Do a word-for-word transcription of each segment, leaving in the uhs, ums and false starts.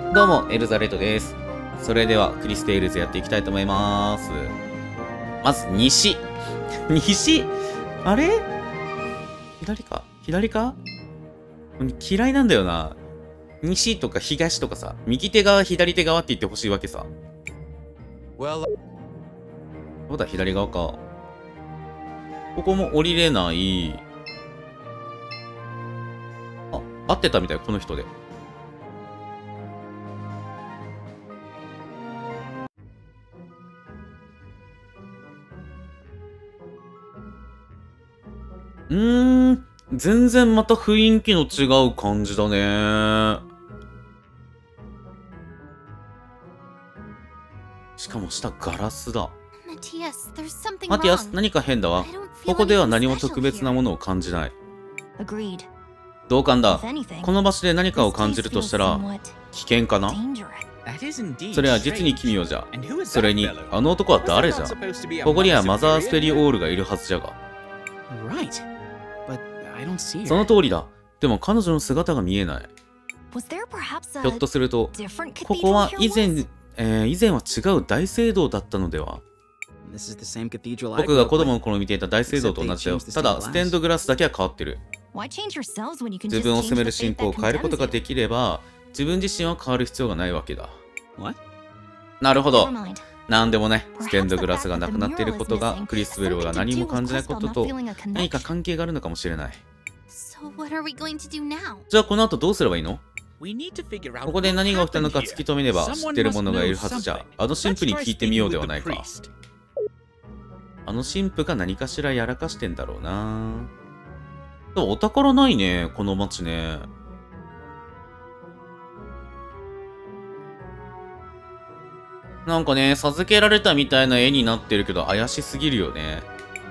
どうも、エルザレッドです。それでは、クリステールズやっていきたいと思います。まず、西。西あれ左か左か嫌いなんだよな。西とか東とかさ、右手側、左手側って言ってほしいわけさ。そうだ、左側か。ここも降りれない。あ、合ってたみたい、この人で。うーん、全然また雰囲気の違う感じだね。しかも下ガラスだ。マティアス、何か変だわ。ここでは何も特別なものを感じない。同感だ。この場所で何かを感じるとしたら、危険かな？それは実に奇妙じゃ。それに、あの男は誰じゃ？ここにはマザースペリオールがいるはずじゃが。その通りだ。でも彼女の姿が見えない。ひょっとすると、ここは以前、えー、以前は違う大聖堂だったのでは？僕が子供の頃見ていた大聖堂と同じだよ。ただ、ステンドグラスだけは変わってる。自分を責める信仰を変えることができれば、自分自身は変わる必要がないわけだ。なるほど。なんでもね、ステンドグラスがなくなっていることが、クリスベルが何も感じないことと何か関係があるのかもしれない。じゃあこの後どうすればいいの？ここで何が起きたのか突き止めれば知ってる者がいるはずじゃ。あの神父に聞いてみようではないか。あの神父が何かしらやらかしてんだろうな。でもお宝ないね、この町ね。なんかね、授けられたみたいな絵になってるけど怪しすぎるよね。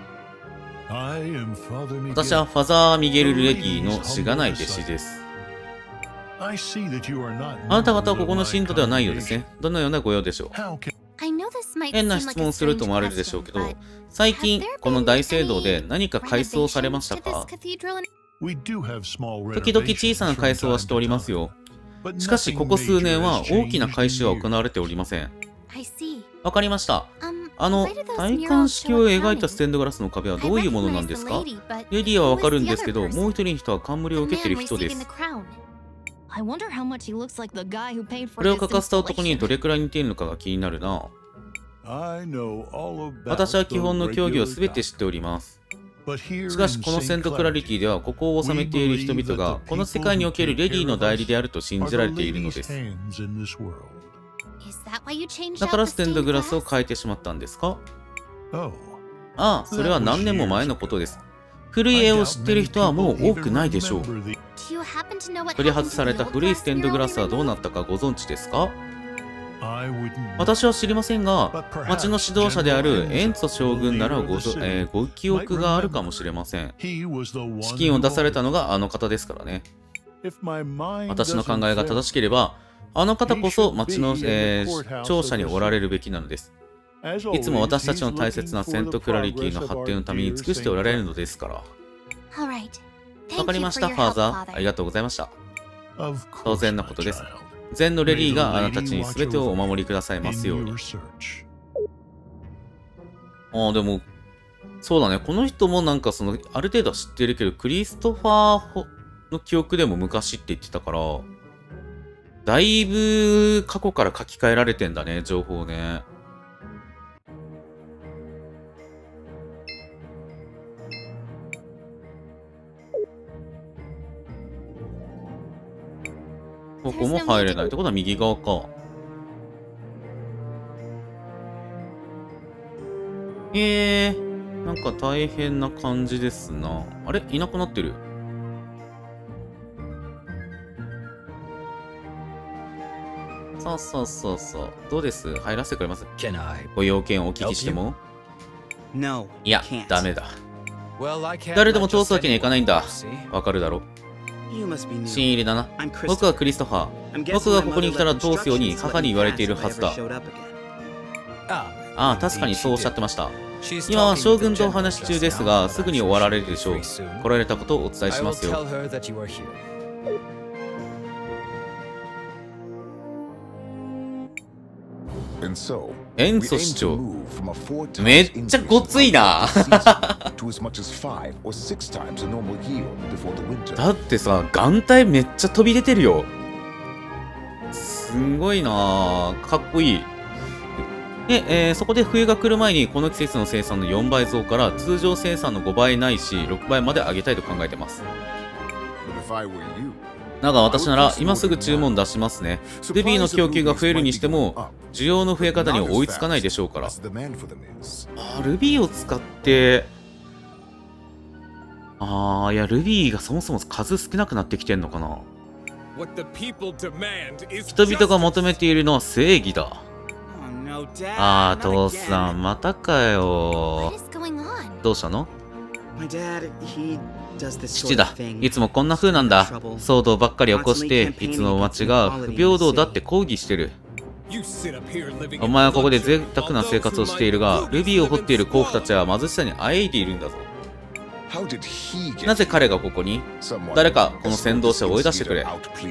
私はファザー・ミゲル・レギーのしがない弟子です。あなた方はここの信徒ではないようですね。どのようなご用でしょう？変な質問すると思われるでしょうけど、最近この大聖堂で何か改装されましたか？時々小さな改装はしておりますよ。しかしここ数年は大きな改修は行われておりません。わかりました。あの、戴冠式を描いたステンドガラスの壁はどういうものなんですか？レディはわかるんですけど、もう一人の人は冠を受けてる人です。これを書かせた男にどれくらい似ているのかが気になるな。私は基本の競技を全て知っております。しかしこのセントクラリティではここを治めている人々がこの世界におけるレディの代理であると信じられているのです。だからステンドグラスを変えてしまったんですか？ああ、それは何年も前のことです。古い絵を知っている人はもう多くないでしょう。取り外された古いステンドグラスはどうなったかご存知ですか？私は知りませんが、町の指導者であるエンツォ将軍ならご、えー、ご記憶があるかもしれません。資金を出されたのがあの方ですからね。私の考えが正しければ、あの方こそ町の、えー、庁舎におられるべきなのです。いつも私たちの大切なセントクラリティの発展のために尽くしておられるのですから。わかりました、ファーザー。ありがとうございました。当然のことです。善のレリーがあなたたちに全てをお守りくださいますように。ああ、でも、そうだね。この人もなんかその、ある程度は知ってるけど、クリストファーの記憶でも昔って言ってたから、だいぶ過去から書き換えられてんだね、情報ね。ここも入れないってことは右側か。へえー、なんか大変な感じですな。あれいなくなってる。さあさあさあさあ、どうです？入らせてくれます？ご用件をお聞きしても？いや、ダメだ。誰でも通すわけにはいかないんだ。わかるだろ？新入りだな。僕はクリストファー。僕がここに来たら通すように母に言われているはずだ。ああ、確かにそうおっしゃってました。今は将軍とお話し中ですが、すぐに終わられるでしょう。来られたことをお伝えしますよ。 エンツォ市長。めっちゃごついな。だってさ、眼帯めっちゃ飛び出てるよ。すんごいな。かっこいい。で、えー、そこで冬が来る前にこの季節の生産のよんばい増から通常生産のごばいないしろくばいまで上げたいと考えてます。だが私なら今すぐ注文出しますね。ルビーの供給が増えるにしても需要の増え方には追いつかないでしょうから。あ、ルビーを使ってあーいやルビーがそもそも数少なくなってきてんのかな。人々が求めているのは正義だ。あー父さんまたかよ。どうしたの？父だ。いつもこんな風なんだ。騒動ばっかり起こしていつも町が不平等だって抗議してる。お前はここで贅沢な生活をしているがルビーを掘っている甲府たちは貧しさにあえいでいるんだぞ。なぜ彼がここに？誰かこの先導者を追い出してくれ。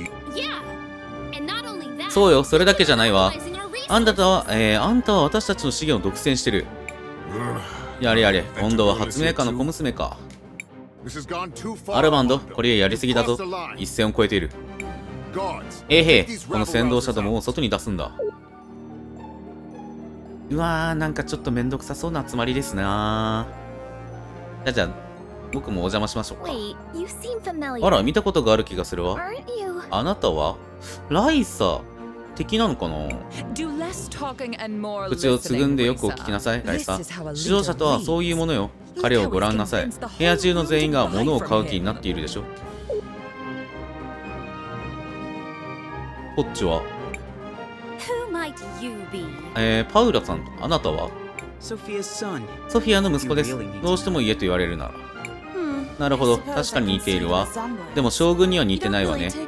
そうよ、それだけじゃないわ。あんたは、えー、あんたは私たちの資源を独占してる。やれやれ、今度は発明家の小娘か。アルマンド、これやりすぎだぞ。一線を越えている。えーへー、この先導者どもを外に出すんだ。うわー、なんかちょっとめんどくさそうな集まりですな。じゃあじゃあ、僕もお邪魔しましょうか。あら、見たことがある気がするわ。あなたはライサ。敵なのかな。口をつぐんでよくお聞きなさい、ライサ。指導者とはそういうものよ。彼をご覧なさい。部屋中の全員が物を買う気になっているでしょ。こっちはえー、パウラさんとあなたはソフィアの息子です。どうしても家と言われるなら。なるほど、確かに似ているわ。でも将軍には似てないわね。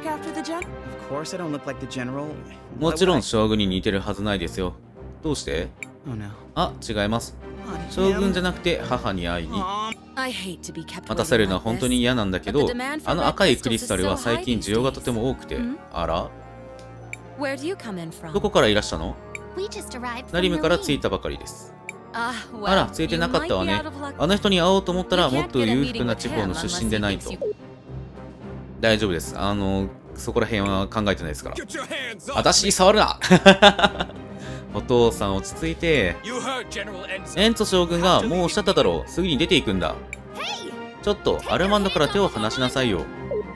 もちろん将軍に似てるはずないですよ。どうして？あ、違います。将軍じゃなくて母に会いに。待たされるのは本当に嫌なんだけど、あの赤いクリスタルは最近需要がとても多くて。あら？どこからいらしたの？ナリムから着いたばかりです。あら、ついてなかったわね。あの人に会おうと思ったらもっと裕福な地方の出身でないと。大丈夫です。あの、そこら辺は考えてないですから。私に触るなお父さん落ち着いて。エンツォ将軍がもうおっしゃっただろう。すぐに出ていくんだ。ちょっとアルマンドから手を離しなさいよ。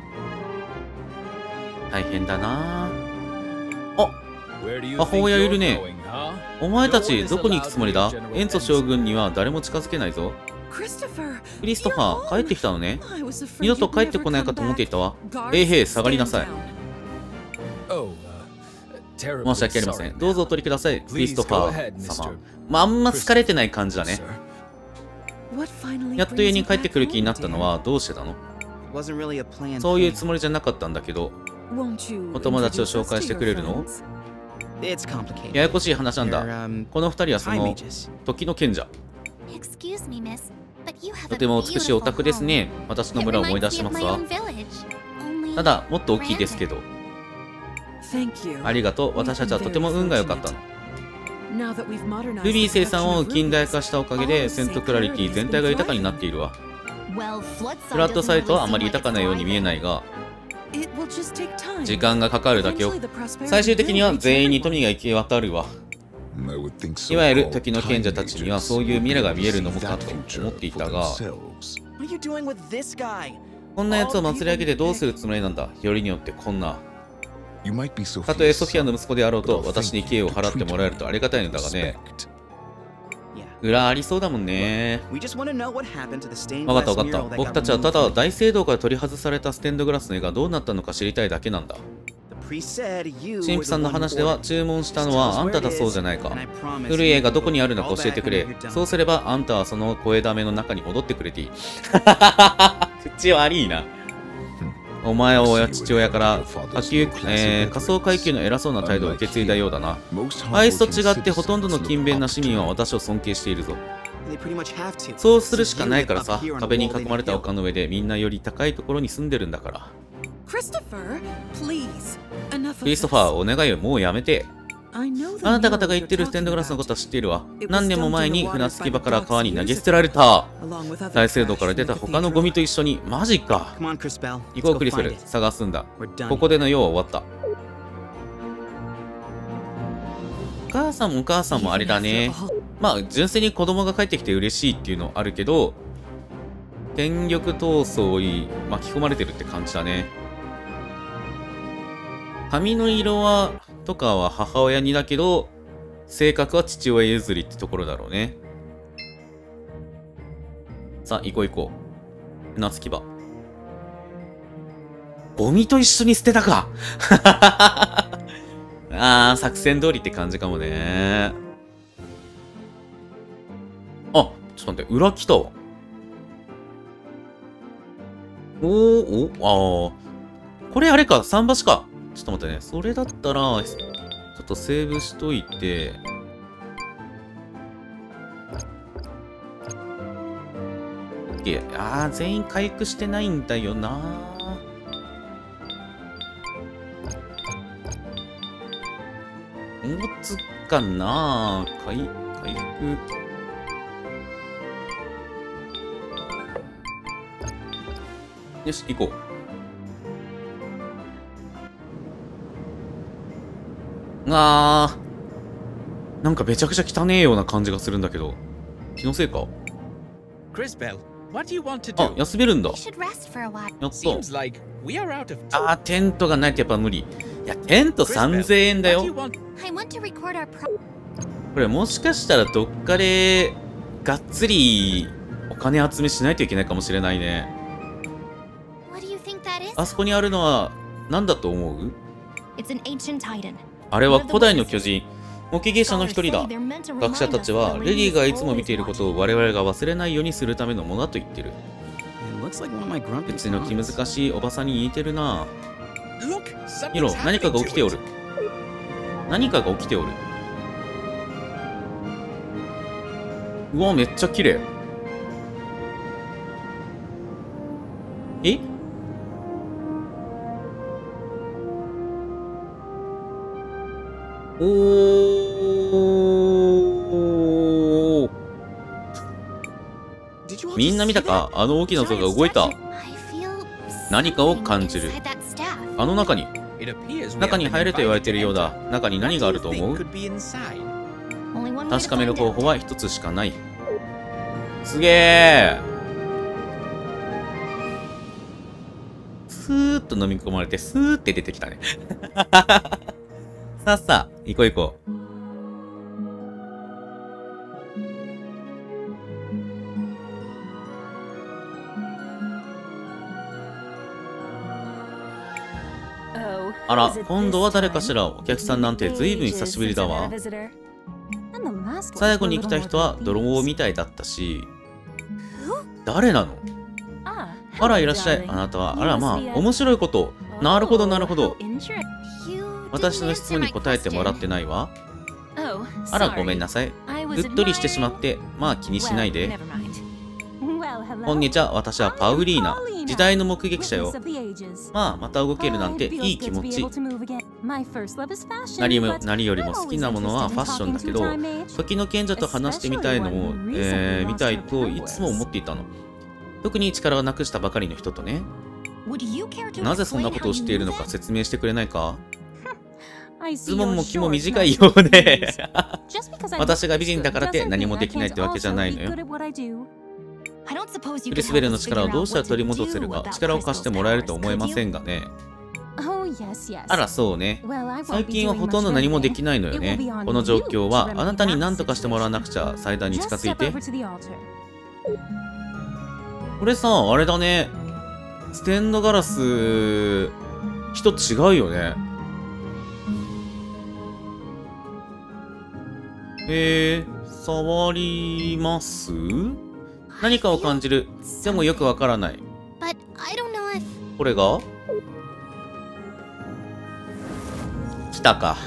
大変だなあ。母親いるね。お前たちどこに行くつもりだ？エンツォ将軍には誰も近づけないぞ。クリストファー、帰ってきたのね。二度と帰ってこないかと思っていたわ。えいへい、下がりなさい。申し訳ありません。どうぞお取りください、クリストファー様。まあ、あんま疲れてない感じだね。やっと家に帰ってくる気になったのはどうしてなの？そういうつもりじゃなかったんだけど。お友達を紹介してくれるの？ややこしい話なんだ。この二人はその時の賢者。とても美しいお宅ですね。私の村を思い出しますわ。ただもっと大きいですけど。ありがとう。私たちはとても運が良かったの。ルビー生産を近代化したおかげでセントクラリティ全体が豊かになっているわ。フラットサイトはあまり豊かなように見えないが時間がかかるだけよ。最終的には全員に富が行き渡るわ。いわゆる時の賢者たちにはそういう未来が見えるのもかと思っていたが、こんなやつを祭り上げてどうするつもりなんだ。よりによってこんな。たとえソフィアの息子であろうと私に敬意を払ってもらえるとありがたいのだがね。裏ありそうだもんね。わかったわかった。僕たちはただ大聖堂から取り外されたステンドグラスの絵がどうなったのか知りたいだけなんだ。神父さんの話では注文したのはあんただそうじゃないか。古い絵がどこにあるのか教えてくれ。そうすればあんたはその声だめの中に戻ってくれていい。口悪いな。お前は父親から下級、えー、仮想階級の偉そうな態度を受け継いだようだな。あいつと違ってほとんどの勤勉な市民は私を尊敬しているぞ。そうするしかないからさ。壁に囲まれた丘の上でみんなより高いところに住んでるんだから。クリストファー、お願いよ、もうやめて。 あなた方が言ってるステンドグラスのことは知っているわ。何年も前に船着き場から川に投げ捨てられた。大聖堂から出た他のゴミと一緒に。マジか。行こうクリスベル、探すんだ。ここでの用は終わった。お母さんもお母さんもあれだね。まあ純粋に子供が帰ってきて嬉しいっていうのあるけど、権力闘争に巻き込まれてるって感じだね。髪の色はとかは母親にだけど、性格は父親譲りってところだろうね。さあ行こう行こう。船着き場。ゴミと一緒に捨てたかあー、作戦通りって感じかもね。あ、ちょっと待って、裏来たわ。おー、お、あー。これあれか、桟橋か。ちょっと待ってね。それだったら、ちょっとセーブしといて。オッケー。あー、全員回復してないんだよな。持つかな。回、回復。よし、行こう。あー、なんかめちゃくちゃ汚えような感じがするんだけど。気のせいか。あ、休めるんだ。やった。あー、テントがないとやっぱ無理。いや、テントさんぜんえんだよ。これもしかしたらどっかでがっつりお金集めしないといけないかもしれないね。あそこにあるのは何だと思う？あれは古代の巨人、目撃者の一人だ。学者たちはレディがいつも見ていることを我々が忘れないようにするためのものだと言ってる。別の気難しいおばさんに似てるな。見ろ、何かが起きておる。何かが起きておる。うわ、めっちゃ綺麗。え？おー。みんな見たか？あの大きな像が動いた。何かを感じる。あの中に。中に入れと言われているようだ。中に何があると思う？確かめる方法は一つしかない。すげえ。スーッと飲み込まれて、スーって出てきたね。さあさあ、行こう行こう。あら、今度は誰かしら。お客さんなんてずいぶん久しぶりだわ。最後に来た人は泥棒みたいだったし。誰なの？あら、いらっしゃい。あなたは、あらまあ、面白いこと。なるほど、なるほど。私の質問に答えてもらってないわ。あら、ごめんなさい。うっとりしてしまって、まあ気にしないで。こんにちは、私はパウリーナ。時代の目撃者よ。まあ、また動けるなんていい気持ち。何も、何よりも好きなものはファッションだけど、時の賢者と話してみたいのを、えー、見たいといつも思っていたの。特に力をなくしたばかりの人とね。なぜそんなことをしているのか説明してくれないか？ズボンも気も短いようで。私が美人だからって何もできないってわけじゃないのよ。クリスベルの力をどうしたら取り戻せるか、力を貸してもらえると思えませんがね。あら、そうね。最近はほとんど何もできないのよね。この状況はあなたに何とかしてもらわなくちゃ。祭壇に近づいて。これさ、あれだね。ステンドガラス、人違うよね。えー、触ります？何かを感じる。でもよくわからない。これが？来たか。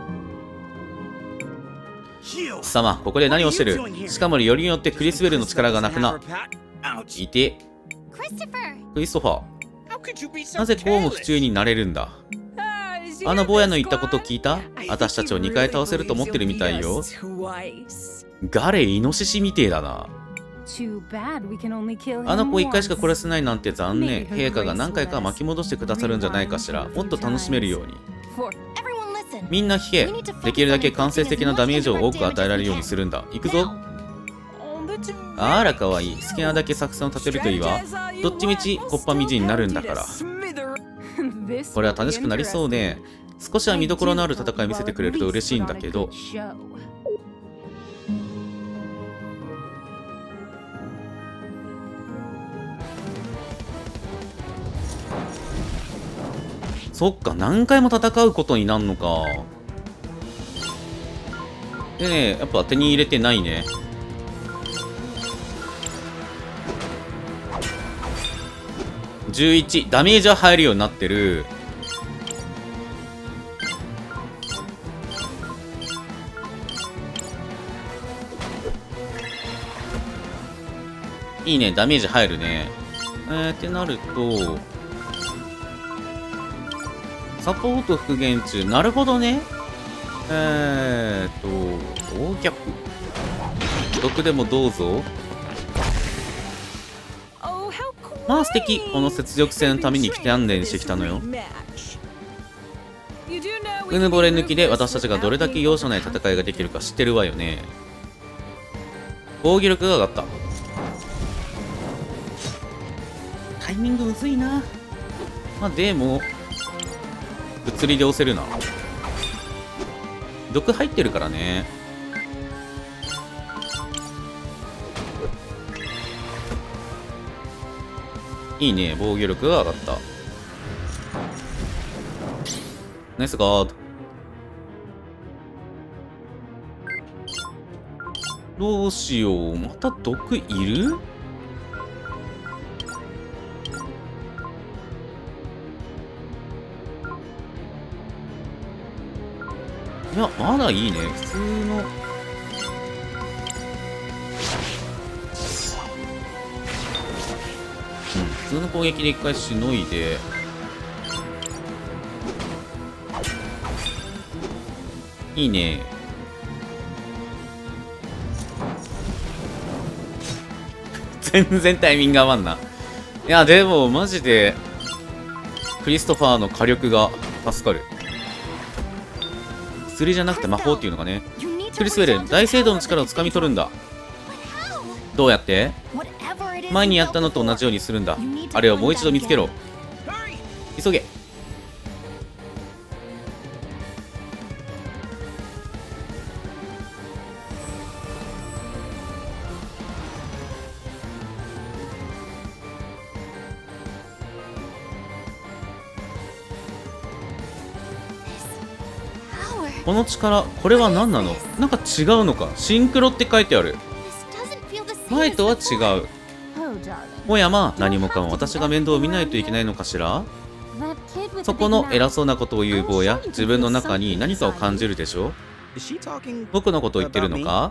貴様、ここで何をしてる？しかもよりによってクリスベルの力がなくな。いて。クリストファー。なぜこうも不注意になれるんだ？ あの坊やの言ったこと聞いた？私たちをにかい倒せると思ってるみたいよ。ガレイノシシみてえだな。あの子いっかいしか殺せないなんて残念。陛下が何回か巻き戻してくださるんじゃないかしら。もっと楽しめるように。みんな聞け。できるだけ間接的なダメージを多く与えられるようにするんだ。行くぞ。あらかわいい。好きなだけ作戦を立てるといいわ。どっちみちコッパみじんになるんだから。これは楽しくなりそうね。少しは見どころのある戦い見せてくれると嬉しいんだけど。そっか、何回も戦うことになるのか。でね、やっぱ手に入れてないね。じゅういち、ダメージは入るようになってる。いいね、ダメージ入るね。えー、ってなると、サポート復元中。なるほどね。えーっと、暴虐。毒でもどうぞ。まあ素敵。この雪辱戦のために来て鍛錬してきたのよ。うぬぼれ抜きで私たちがどれだけ容赦ない戦いができるか知ってるわよね。防御力が上がった。タイミングむずいな。まあでも、物理で押せるな。毒入ってるからね。いいね、防御力が上がった。ナイスガード。どうしよう。また毒いる？いや、まだいいね。普通の。うん、普通の攻撃で一回しのいで。いいね。全然タイミング合わんな。いや、でも、マジで、クリストファーの火力が助かる。薬じゃなくて魔法っていうのがね。クリスウェル、大聖堂の力をつかみ取るんだ。どうやって？前にやったのと同じようにするんだ。あれをもう一度見つけろ。急げ。この力、これは何なの？なんか違うのか。シンクロって書いてある。前とは違う。もやま、何もかも私が面倒を見ないといけないのかしら？そこの偉そうなことを言う坊や、自分の中に何かを感じるでしょ？僕のことを言ってるのか？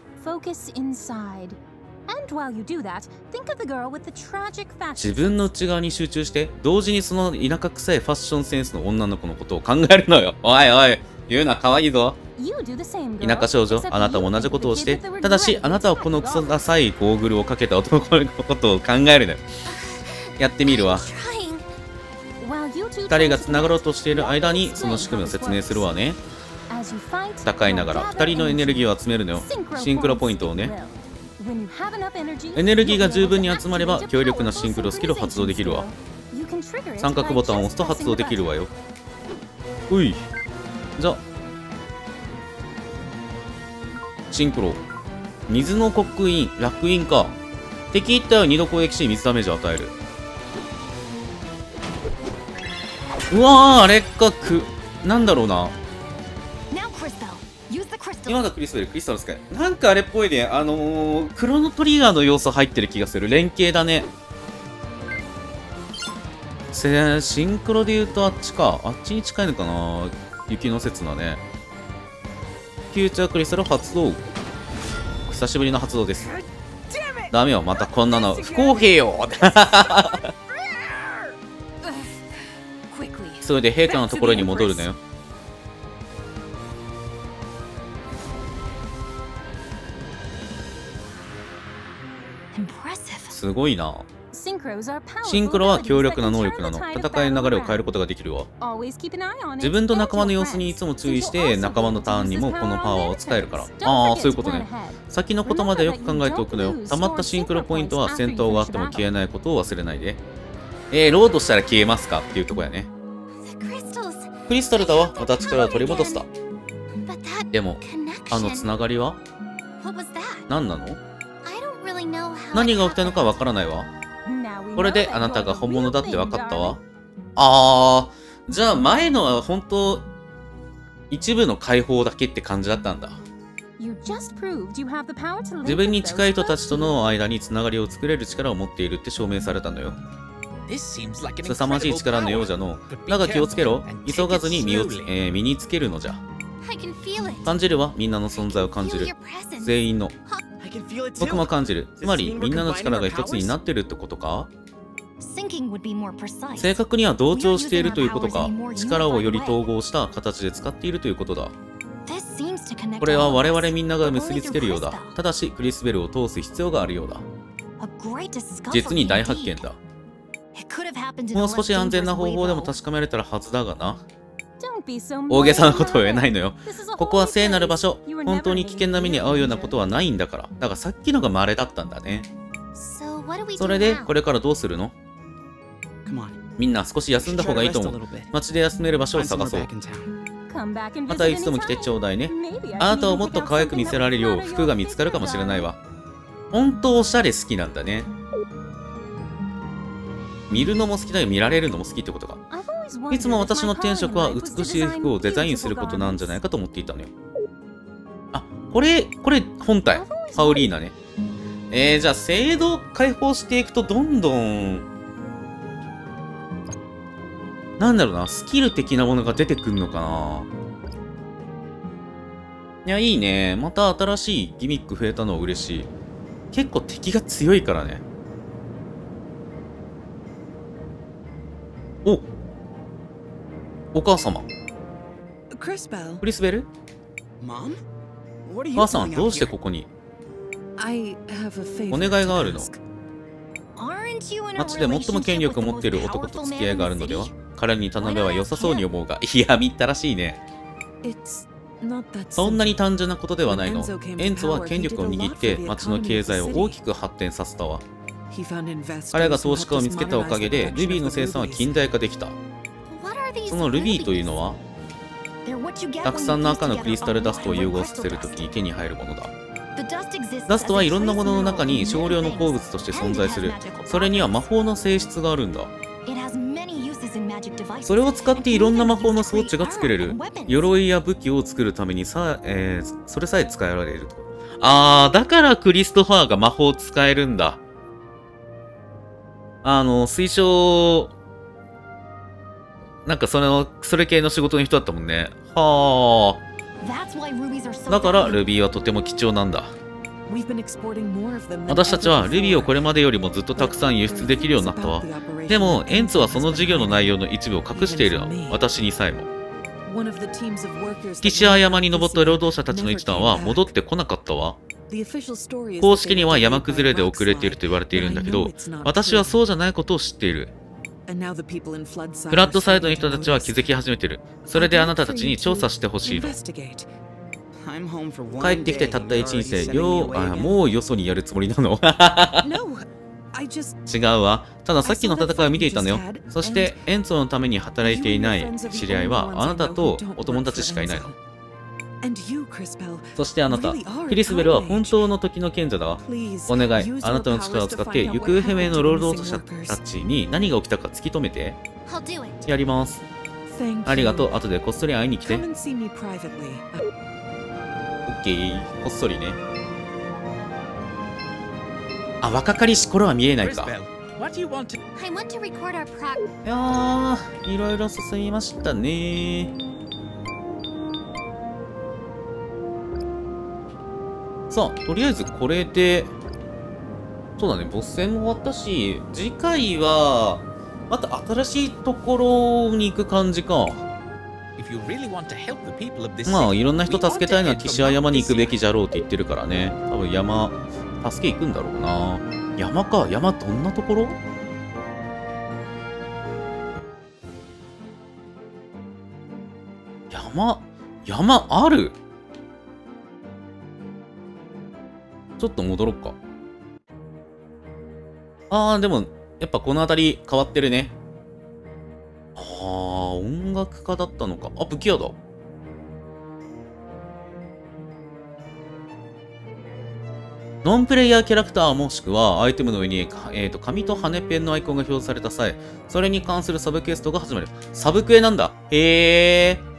自分の内側に集中して、同時にその田舎臭いファッションセンスの女の子のことを考えるのよ。おいおい、言うな、可愛いぞ。田舎少女、あなたも同じことをして、ただし、あなたはこのクソダサいゴーグルをかけた男のことを考えるのよ。やってみるわ。二人が繋がろうとしている間に、その仕組みを説明するわね。戦いながら、二人のエネルギーを集めるのよ。シンクロポイントをね。エネルギーが十分に集まれば強力なシンクロスキルを発動できるわ。三角ボタンを押すと発動できるわよ。うい。じゃシンクロ。水の刻印、烙印か。敵一体は二度攻撃し水ダメージを与える。うわー、あれかく、なんだろうな。今がクリスベル、クリスタルスカイ。なんかあれっぽいね。あのー、クロノトリガーの要素入ってる気がする。連携だね。せシンクロで言うとあっちか。あっちに近いのかな。雪の刹那ね。フューチャークリスタル発動。久しぶりの発動です。ダメよ、またこんなの不公平よ。それで陛下のところに戻るのよ。 すごいな。シンクロは強力な能力なの。戦いの流れを変えることができるわ。自分と仲間の様子にいつも注意して仲間のターンにもこのパワーを使えるから。ああ、そういうことね。先のことまでよく考えておくのよ。溜まったシンクロポイントは戦闘があっても消えないことを忘れないで。えー、ロードしたら消えますかっていうとこやね。クリスタルだわ。また力を取り戻した。でも、あのつながりは何なの？何が起きたのかわからないわ。これであなたが本物だって分かったわ。あー、じゃあ前のは本当一部の解放だけって感じだったんだ。自分に近い人たちとの間につながりを作れる力を持っているって証明されたのよ。凄まじい力のようじゃの。だが気をつけろ。急がずに身をつ、えー、身につけるのじゃ。感じるわ。みんなの存在を感じる。全員の。僕も感じる。つまりみんなの力が一つになってるってことか？正確には同調しているということか。力をより統合した形で使っているということだ。これは我々みんなが結びつけるようだ。ただしクリスベルを通す必要があるようだ。実に大発見だ。もう少し安全な方法でも確かめられたらはずだがな。大げさなことを言えないのよ。ここは聖なる場所。本当に危険な目に遭うようなことはないんだから。だからさっきのが稀だったんだね。それでこれからどうするの？みんな少し休んだ方がいいと思う。街で休める場所を探そう。またいつでも来てちょうだいね。あなたをもっと可愛く見せられるよう服が見つかるかもしれないわ。本当おしゃれ好きなんだね。見るのも好きだよ、見られるのも好きってことか。いつも私の転職は美しい服をデザインすることなんじゃないかと思っていたのよ。あ、これ、これ本体。パウリーナね。えー、じゃあ精度解放していくとどんどん、なんだろうな、スキル的なものが出てくるのかな。いや、いいね。また新しいギミック増えたのは嬉しい。結構敵が強いからね。おお母様。クリスベル？母さん、どうしてここに？お願いがあるの。町で最も権力を持っている男と付き合いがあるのでは？彼に頼めば良さそうに思うが、いや、みったらしいね。そんなに単純なことではないの。エンツは権力を握って町の経済を大きく発展させたわ。彼が投資家を見つけたおかげでルビーの生産は近代化できた。そのルビーというのはたくさんの赤のクリスタルダストを融合させるときに手に入るものだ。ダストはいろんなものの中に少量の鉱物として存在する。それには魔法の性質があるんだ。それを使っていろんな魔法の装置が作れる。鎧や武器を作るためにさ、えー、それさえ使えられると。あー、だからクリストファーが魔法を使えるんだ。あの、推奨、なんかその、それ系の仕事の人だったもんね。はあ。だからルビーはとても貴重なんだ。私たちはルビーをこれまでよりもずっとたくさん輸出できるようになったわ。でも、エンツはその事業の内容の一部を隠しているの。私にさえも。キシア山に登った労働者たちの一団は戻ってこなかったわ。公式には山崩れで遅れていると言われているんだけど、私はそうじゃないことを知っている。フラットサイドの人たちは気づき始めてる。それであなたたちに調査してほしいの。帰ってきてたった一日で、よう、あ、もうよそにやるつもりなの違うわ。たださっきの戦いを見ていたのよ。そして、エンツォのために働いていない知り合いは、あなたとお友達しかいないの。そしてあなた、クリスベルは本当の時の賢者だわ。お願い、あなたの力を使って行方不明の労働者たちに何が起きたか突き止めて。やります。ありがとう。後でこっそり会いに来て。オッケー、こっそりね。あ、若かりし頃は見えないか。いやー、いろいろ進みましたね。さあ、とりあえずこれで、そうだね、ボス戦も終わったし、次回は、また新しいところに行く感じか。まあ、いろんな人助けたいのは岸和山に行くべきじゃろうって言ってるからね。多分山、助け行くんだろうな。い山か。山どんなところ？山、山ある？ちょっと戻ろっか。あー、でも、やっぱこの辺り変わってるね。あー、音楽家だったのか。あ、武器屋だ。ノンプレイヤーキャラクターもしくはアイテムの上に、えーと、紙と羽ペンのアイコンが表示された際、それに関するサブクエストが始まる。サブクエなんだ。へー。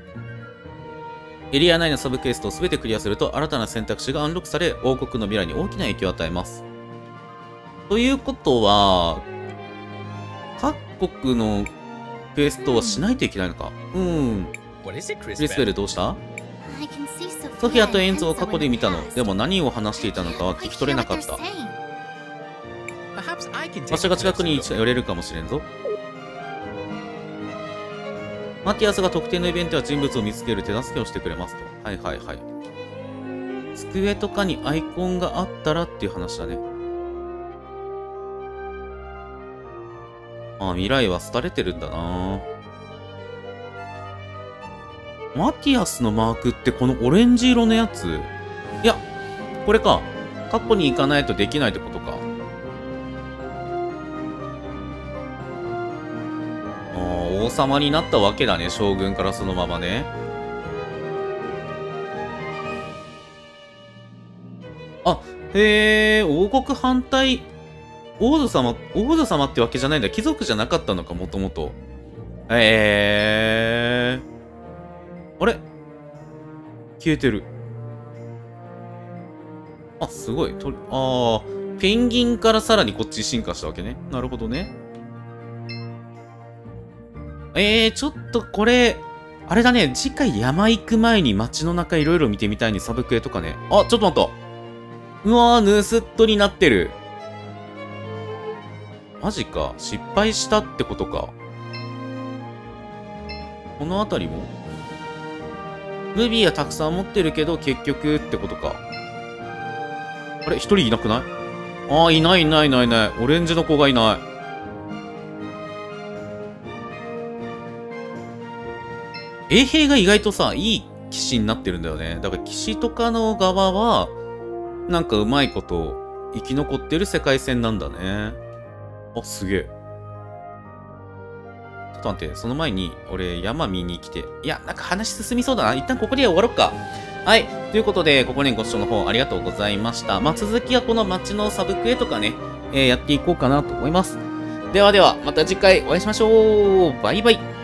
エリア内のサブクエストを全てクリアすると、新たな選択肢がアンロックされ、王国の未来に大きな影響を与えます。ということは、各国のクエストをしないといけないのか。うん。クリスベルどうした？ソフィアとエンゾを過去で見たの。でも何を話していたのかは聞き取れなかった。場所が近くに寄れるかもしれんぞ。マティアスが特定のイベントや人物を見つける手助けをしてくれますと。はいはいはい。机とかにアイコンがあったらっていう話だね。ああ、未来は廃れてるんだな。マティアスのマークってこのオレンジ色のやつ？いや、これか。過去に行かないとできないってことか。ああ、王様になったわけだね。将軍からそのままね。あ、へえ、王国反対。王女様、王女様ってわけじゃないんだ。貴族じゃなかったのか、もともと。へえ。あれ？消えてる。あ、すごい。とり、ああ、ペンギンからさらにこっち進化したわけね。なるほどね。えー、ちょっとこれ、あれだね。次回山行く前に街の中いろいろ見てみたいにサブクエとかね。あ、ちょっと待った。うわー、盗っ人になってる。マジか。失敗したってことか。この辺りもルビーはたくさん持ってるけど、結局ってことか。あれ一人いなくない？ああ、いないいないいないいない。オレンジの子がいない。衛兵が意外とさ、いい騎士になってるんだよね。だから騎士とかの側は、なんかうまいこと生き残ってる世界線なんだね。あ、すげえ。ちょっと待って、その前に、俺、山見に来て。いや、なんか話進みそうだな。一旦ここで終わろっか。はい。ということで、ここにご視聴の方ありがとうございました。まあ、続きはこの街のサブクエとかね、えー、やっていこうかなと思います。ではでは、また次回お会いしましょう。バイバイ。